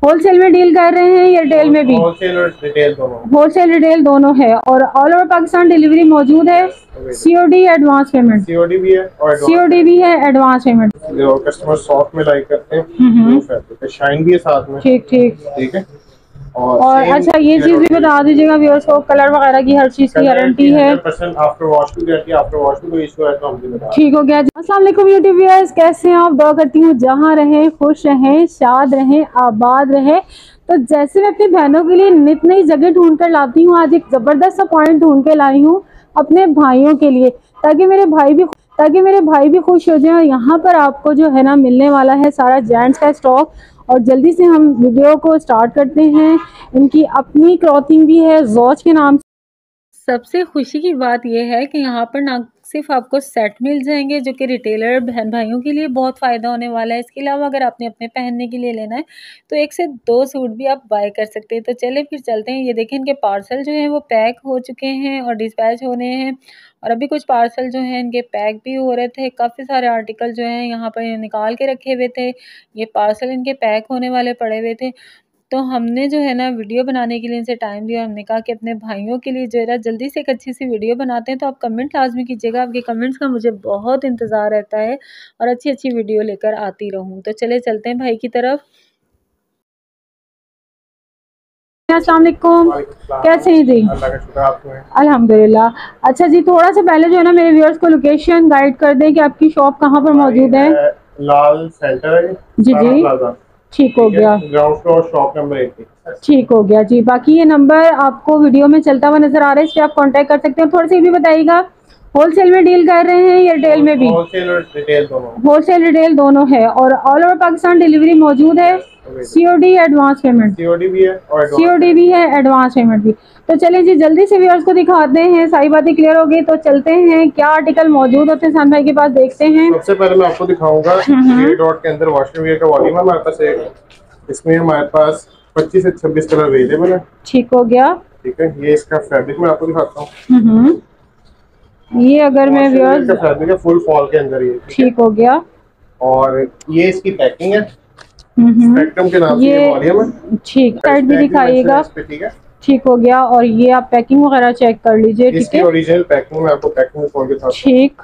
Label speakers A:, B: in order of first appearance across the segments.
A: Wholesale में deal कर रहे हैं या रिटेल में भी?
B: होलसेल और रिटेल दोनों।
A: होलसेल रिटेल दोनों है और ऑल ओवर पाकिस्तान डिलीवरी मौजूद है। COD advance payment?
B: सीओडी भी है और
A: सीओडी भी है, एडवांस पेमेंट।
B: जो कस्टमर सॉफ्ट में लाइक करते हैं, शाइन भी है साथ में। ठीक ठीक ठीक है।
A: और अच्छा ये चीज भी बता दीजिएगा व्यूअर्स को, कलर वगैरह की हर चीज की गारंटी है।
B: आफ्टर वॉश की गारंटी, आफ्टर वॉश में कोई इशू है तो हम बता।
A: ठीक हो गया। अस्सलाम वालेकुम यूट्यूब व्यूअर्स, कैसे हैं आप? दुआ करती हूँ जहाँ रहें खुश रहें, शाद रहें, आबाद रहें। तो जैसे मैं अपनी बहनों के लिए नित नई जगह ढूंढ कर लाती हूँ, आज एक जबरदस्त सा पॉइंट ढूंढ के लाई हूँ अपने भाइयों के लिए, ताकि मेरे भाई भी खुश हो जाएं। और यहाँ पर आपको जो है ना मिलने वाला है सारा जेंट्स का स्टॉक। और जल्दी से हम वीडियो को स्टार्ट करते हैं। इनकी अपनी क्लॉथिंग भी है ज़ौज के नाम। सबसे खुशी की बात यह है कि यहाँ पर ना सिर्फ आपको सेट मिल जाएंगे जो कि रिटेलर बहन भाइयों के लिए बहुत फ़ायदा होने वाला है। इसके अलावा अगर आपने अपने पहनने के लिए लेना है तो 1 से 2 सूट भी आप बाय कर सकते हैं। तो चले फिर चलते हैं। ये देखें इनके पार्सल जो हैं वो पैक हो चुके हैं और डिस्पैच होने हैं। और अभी कुछ पार्सल जो हैं इनके पैक भी हो रहे थे। काफ़ी सारे आर्टिकल जो हैं यहाँ पर निकाल के रखे हुए थे। ये पार्सल इनके पैक होने वाले पड़े हुए थे। तो हमने जो है ना वीडियो बनाने के लिए इनसे टाइम दिया। हमने कहा कि अपने भाइयों के लिए जो है ना जल्दी से एक अच्छी सी वीडियो बनाते हैं। तो आप कमेंट लाजमी कीजिएगा, आपके कमेंट्स का मुझे बहुत इंतज़ार रहता है और अच्छी अच्छी वीडियो लेकर आती रहूँ। तो चले चलते हैं भाई की तरफ। अस्सलाम वालेकुम, कैसे हैं जी?
B: अल्लाह का शुक्र, आप हैं?
A: अल्हम्दुलिल्लाह। अच्छा जी, थोड़ा सा पहले जो है ना मेरे व्यूअर्स को लोकेशन गाइड कर दें कि आपकी शॉप कहाँ पर मौजूद है।
B: लाल सेंटर है
A: जी जी, ठीक हो गया।
B: Ground floor, shop number 80।
A: ठीक हो गया जी। बाकी ये नंबर आपको वीडियो में चलता हुआ नजर आ रहा है, इससे आप कांटेक्ट कर सकते हैं। थोड़ा सा ये भी बताइएगा, होलसेल में डील कर रहे हैं या रिटेल में भी?
B: होलसेल और रिटेल दोनों।
A: होलसेल रिटेल दोनों है और ऑल ओवर पाकिस्तान डिलीवरी मौजूद है। COD advance payment?
B: सीओडी भी है और
A: सीओडी भी है, एडवांस पेमेंट भी। तो चलिए जी जल्दी से व्यूअर्स को दिखाते हैं। सारी बातें क्लियर हो गई तो चलते हैं क्या आर्टिकल मौजूद होते हैं सान भाई के पास, देखते हैं।
B: सबसे पहले मैं आपको दिखाऊंगा ये डॉट के अंदर वॉशिंग वेयर का वॉल्यूम है हमारे पास एक। इसमें हमारे पास 25 से 26 कलर अवेलेबल है।
A: ठीक हो गया।
B: ठीक है, ये इसका फैब्रिक मैं आपको दिखाता हूँ।
A: ये अगर मैं व्यूअर्स
B: का फैब्रिक है फुल फॉल के अंदर ये।
A: ठीक हो गया।
B: और ये इसकी पैकिंग है, स्पेक्ट्रम के नाम से ये वॉल्यूम है। ठीक,
A: साइड भी दिखाइएगा।
B: ठीक है,
A: ठीक हो गया। और ये आप पैकिंग वगैरह चेक कर लीजिए। ठीक है,
B: ओरिजिनल पैकिंग में आपको पैकिंग में खोल के दिखाता हूं।
A: ठीक,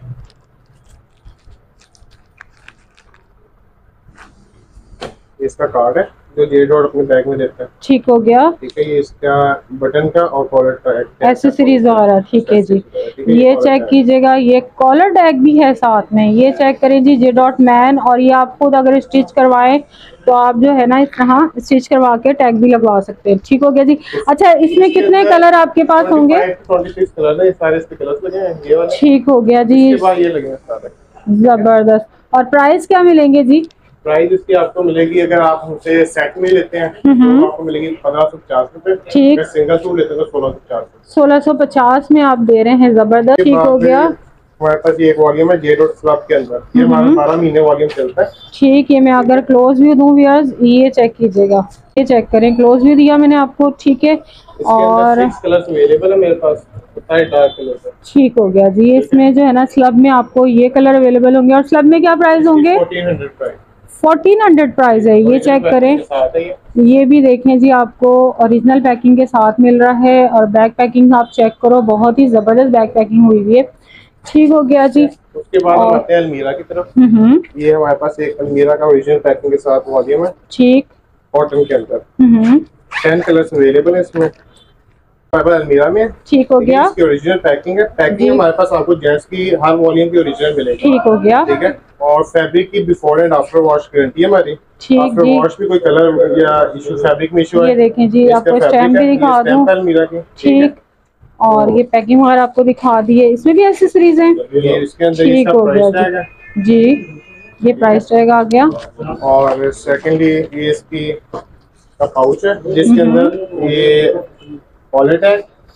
B: इसका कार्ड है जो जे डॉट अपने बैग में देता है।
A: ठीक हो गया।
B: ठीक है, ये इसका बटन का और कॉलर का
A: एक्सेसरीज वगैरह। ठीक है जी, ये चेक कीजिएगा। ये कॉलर टैग भी है साथ में, ये चेक करें जी, जे डॉट मैन। और ये आप खुद अगर स्टिच करवाएं तो आप जो है ना इस तरह स्टिच करवा के टैग भी लगवा सकते हैं। ठीक हो गया जी। अच्छा, इसमें कितने कलर आपके पास होंगे?
B: 26 कलर है, सारे इसके कलर्स लगे हैं ये वाले।
A: ठीक हो गया जी,
B: इसके बाद ये लगे हैं सारे। जबरदस्त।
A: और प्राइस क्या मिलेंगे जी?
B: प्राइस इसकी आपको मिलेगी, अगर आप हमसे सेट में लेते हैं तो आपको मिलेगी 1550 रुपए।
A: ठीक,
B: सिंगल सूट लेते हैं तो 1650।
A: 1650 में आप दे रहे हैं, जबरदस्त। ठीक हो गया।
B: हमारे पास ये एक वॉल्यूम है जे डॉट स्लब के अंदर, ये हमारा 12 महीने वॉल्यूम चलता है। ठीक,
A: ये मैं अगर क्लोज व्यू दूं व्यूअर्स, ये चेक कीजिएगा, ये चेक करें, क्लोज व्यू दिया मैंने आपको। ठीक है, और
B: 6 कलर्स अवेलेबल है मेरे पास, डार्क कलर।
A: ठीक हो गया जी। इसमें जो है ना स्लब में आपको ये कलर अवेलेबल होंगे। और स्लब में क्या प्राइस होंगे?
B: 1400 प्राइस।
A: 1400 प्राइस है। ये चेक करें, ये भी देखें जी, आपको ओरिजिनल पैकिंग के साथ मिल रहा है। और बैक पैकिंग आप चेक करो, बहुत ही जबरदस्त बैक पैकिंग हुई हुई है। ठीक हो गया जी।
B: उसके बाद हम आते हैं अलमीरा की तरफ। ये हमारे पास एक अलमीरा का ओरिजिनल पैकिंग के साथ वॉल्यूम है। ठीक, कॉटन के अंदर 10 कलर्स अवेलेबल है इसमें हमारे पास अलमीरा में। ठीक हो गया। इसकी ओरिजिनल पैकिंग है। पैकिंग हमारे पास आपको जेंट्स की हर वॉल्यूम की ओरिजिनल मिलेगी। ठीक हो गया। ठीक है, और फैब्रिक की before and after wash guarantee है हमारी। आफ्टर वॉश भी कोई कलर या इशू फैब्रिक में इशू है,
A: ये देखें जी, आपको स्टैम्प भी दिखा दूं।
B: अलमीरा की।
A: ठीक, और ये पैकिंग वगैरह आपको दिखा दी है। इसमें भी एक्सेसरीज हैं।
B: इसके अंदर
A: ठीक हो गया जी, ये प्राइस टैग आ गया।
B: और सेकेंडली ये इसकी का पाउच है जिसके अंदर ये वॉलेट है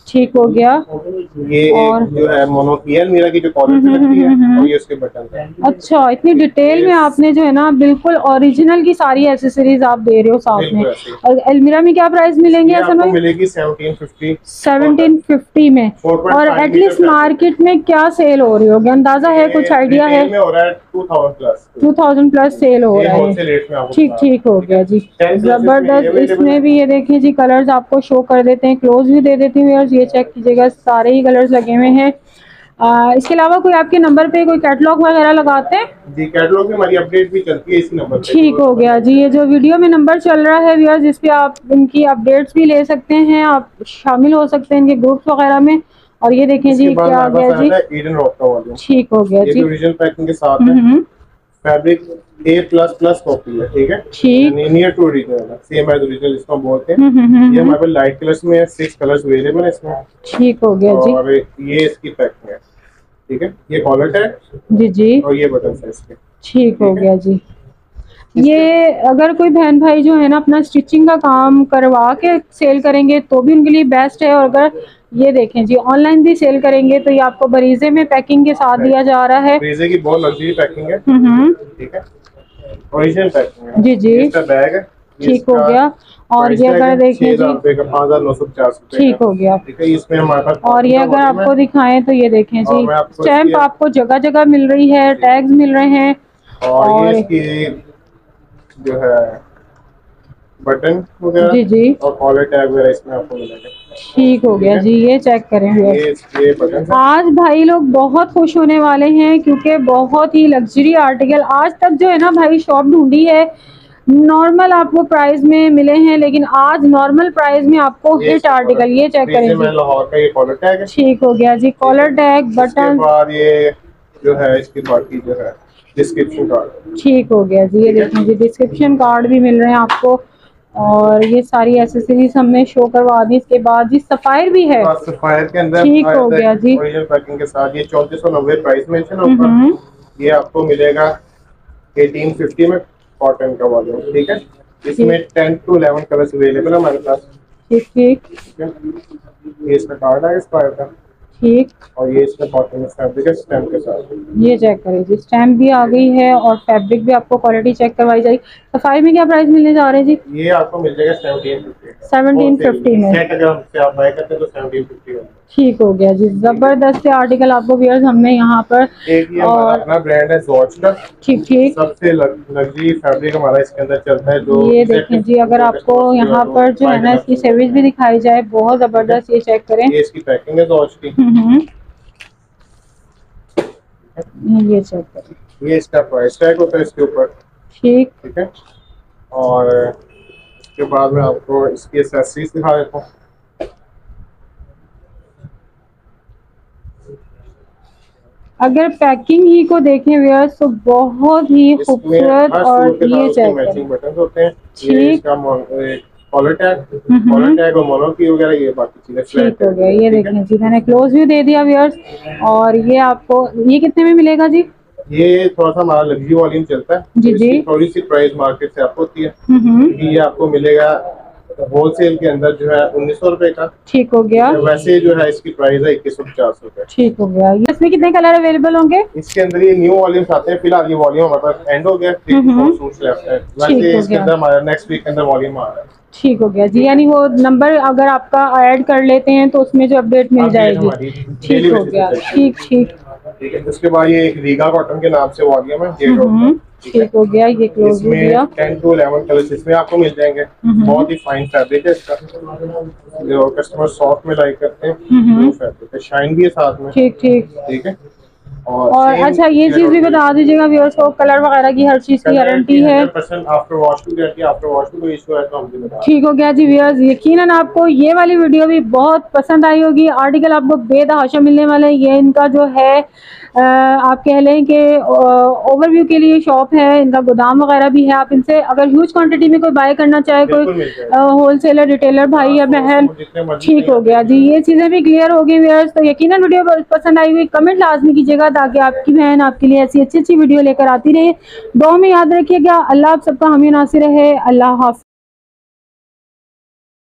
A: ठीक हो गया।
B: ये और जो है मोनो की अलमीरा की जो कॉलर से लगती है और ये उसके बटन है।
A: अच्छा, इतनी डिटेल में आपने जो है ना बिल्कुल ओरिजिनल की सारी एसेसरीज आप दे रहे हो साथ में। और अलमीरा में क्या प्राइस मिलेंगे?
B: आपको मिलेगी 1750
A: 1750 में। और एटलीस्ट मार्केट में क्या सेल हो रही होगी, अंदाजा है, कुछ आइडिया है? 2000 प्लस सेल हो रहा है। ठीक ठीक हो गया जी, जबरदस्त। इसमें भी ये देखिए जी, कलर्स आपको शो कर देते हैं, क्लोज भी दे देती हूँ। ये चेक कीजिएगा, सारे ही कलर्स लगे हुए हैं। इसके अलावा कोई आपके नंबर पे कोई कैटलॉग वगैरह लगाते हैं?
B: जी, कैटलॉग में हमारी अपडेट भी चलती है इसी नंबर पे।
A: ठीक हो गया जी, ये जो वीडियो में नंबर चल रहा है व्यूअर्स, इस पे आप इनकी अपडेट्स भी ले सकते हैं, आप शामिल हो सकते हैं इनके ग्रुप्स वगैरह में। और ये देखें जी क्या आ गया जी,
B: ईडन रॉक का वाला।
A: ठीक हो गया जी,
B: ओरिजिनल पैकिंग के साथ है, फैब्रिक A++ कॉपी है, ठीक है,
A: ठीक,
B: नियर टू ओरिजिनल है, सेम एज ओरिजिनल इसको बोलते हैं। ये हमारे पास लाइट कलर्स में है, 6 कलर्स अवेलेबल है इसमें।
A: ठीक हो गया जी,
B: और ये इसकी पैकिंग है, ठीक है, ये कॉलर टैग
A: जी जी,
B: और ये बटन है इसके।
A: ठीक हो गया जी। ये अगर कोई बहन भाई जो है ना अपना स्टिचिंग का काम करवा के सेल करेंगे तो भी उनके लिए बेस्ट है। और अगर ये देखें जी ऑनलाइन भी सेल करेंगे तो ये आपको बरीजे में पैकिंग के साथ दिया जा रहा है।
B: बरीजे की बहुत लग्जरी पैकिंग है, ठीक है, ओरिजिनल पैकिंग है।
A: जी जी,
B: इसका बैग है,
A: ठीक हो गया। और ये अगर देखें जी,
B: 5950
A: ठीक हो गया,
B: ठीक है, इसमें हमारे पास। और
A: ये अगर आपको दिखाएं तो ये देखें जी, स्टैम्प आपको जगह जगह मिल रही है, टैग्स मिल रहे हैं।
B: और इसकी जो है बटन वगैरह,
A: जी जी,
B: और कॉलर टैग वगैरह इसमें आपको मिलेगा।
A: ठीक हो गया जी, ये चेक करें।
B: ये बटन
A: आज भाई लोग बहुत खुश होने वाले हैं क्योंकि बहुत ही लग्जरी आर्टिकल आज तक जो है ना भाई शॉप ढूंढी है, नॉर्मल आपको प्राइस में मिले हैं, लेकिन आज नॉर्मल प्राइस में आपको हिट आर्टिकल। ये चेक करें जी,
B: लाहौर का ये कॉलर टैग है, ठीक
A: हो गया जी, कॉलर टैग, बटन,
B: बाद ये जो है इसकी बाकी जो है डिस्क्रिप्शन कार्ड, ठीक
A: हो गया जी। ये देखें जी, डिस्क्रिप्शन कार्ड भी मिल रहे हैं आपको। और ये सारी एसेसरीज हमने शो करवा दी। इसके बाद जी सफायर भी है,
B: सफायर के अंदर,
A: ठीक हो गया जी,
B: ओरिजिनल पैकिंग के साथ। ये 3490 प्राइस में है, ये आपको मिलेगा 1850 में, कॉटन का वॉल्यूम, ठीक है। इसमें 10 to 11 कलर्स अवेलेबल है हमारे पास, ठीक ठीक। ये इसका कार्ड है एक्सपायर का, ठीक। और ये इसका कॉटन फैब्रिक है स्टैम्प के साथ। ये चेक करें जी, स्टैम्प भी आ गई है और फैब्रिक भी आपको क्वालिटी चेक करवाई जाएगी। सफाई में क्या प्राइस मिलने जा रहे हैं जी? ये आपको मिल जाएगा 1750 में। अगर हमसे आप बाय करते हैं तो 1750 में, ठीक हो गया जी। जबरदस्त आर्टिकल आपको व्यूअर्स हमने यहाँ पर, एक ये और अपना ब्रांड है जॉर्ज का, ठीक ठीक, सबसे लग्जरी फैब्रिक हमारा इसके अंदर चलता है। जो ये देखें जी, अगर आपको यहाँ पर जो है ना इसकी सर्विस भी दिखाई जाए, बहुत जबरदस्त। ये चेक करें, ये इसकी पैकिंग है जॉर्ज की, ये चेक करें, ये इसका प्राइस टैग होता है इसके ऊपर, ठीक ठीक है। और इसके बाद में आपको इसकी एक्सेसरीज दिखा देता हूँ। अगर पैकिंग ही को देखें व्यूअर्स तो बहुत ही खूबसूरत। और ये चेक मैचिंग बटन होते हैं, ठीक, कॉलर टैग और मोनो की वगैरह, ये बाकी चीजें, ठीक हो गया। ये देखें जी, मैंने क्लोज व्यू दे दिया व्यूअर्स। और ये आपको ये कितने में मिलेगा जी? ये थोड़ा सा हमारा लग्जरी वॉल्यूम चलता है जी जी, थोड़ी सी प्राइस मार्केट से आपको होती है। ये आपको मिलेगा होलसेल के अंदर जो है 1900 रुपए का, ठीक हो गया। वैसे जो है इसकी प्राइस है 2150 रुपए, ठीक हो गया। इसमें कितने कलर अवेलेबल होंगे? इसके अंदर ये न्यू वॉल्यूम्स आते हैं, फिलहाल ये वॉल्यूम हमारे पास एंड हो गया, वैसे इसके अंदर हमारा नेक्स्ट वीक के अंदर वॉल्यूम आ रहा है, ठीक हो गया जी। यानी वो नंबर अगर आपका ऐड कर लेते हैं तो उसमें जो अपडेट मिल जाएगी, ठीक हो गया, ठीक ठीक ठीक है। उसके बाद ये एक रीगा कॉटन के नाम से वॉल्यूम है, ठीक हो गया। ये क्लोज हो गया, 10 to 11 कलर्स इसमें आपको मिल जाएंगे। बहुत ही फाइन फैब्रिक है इसका, जो कस्टमर सॉफ्ट में लाइक करते हैं, वो फैब्रिक है, शाइन भी है साथ में, ठीक ठीक ठीक है। और अच्छा ये चीज भी बता दीजिएगा व्यूअर्स को, कलर वगैरह की हर चीज की गारंटी है, आफ्टर वॉश की गारंटी, आफ्टर वॉश में कोई इशू है तो हम भी बता, ठीक हो गया जी। व्यूअर्स यकीनन आपको ये वाली वीडियो भी बहुत पसंद आई होगी। आर्टिकल आपको बेतहाशा मिलने वाले हैं। ये इनका जो है आप कह लें कि ओवरव्यू के लिए शॉप है, इनका गोदाम वगैरह भी है। आप इनसे अगर ह्यूज क्वांटिटी में कोई बाय करना चाहे, कोई होलसेलर रिटेलर भाई या बहन, ठीक हो गया जी। ये चीज़ें भी क्लियर हो गई व्यूअर्स। तो यकीनन वीडियो पसंद आई हुई कमेंट लाजमी कीजिएगा ताकि आपकी बहन आपके लिए ऐसी अच्छी अच्छी वीडियो लेकर आती रहे। दुआ में याद रखिएगा। अल्लाह आप सबका हामी नासिर रहे। अल्लाह हाफिज़।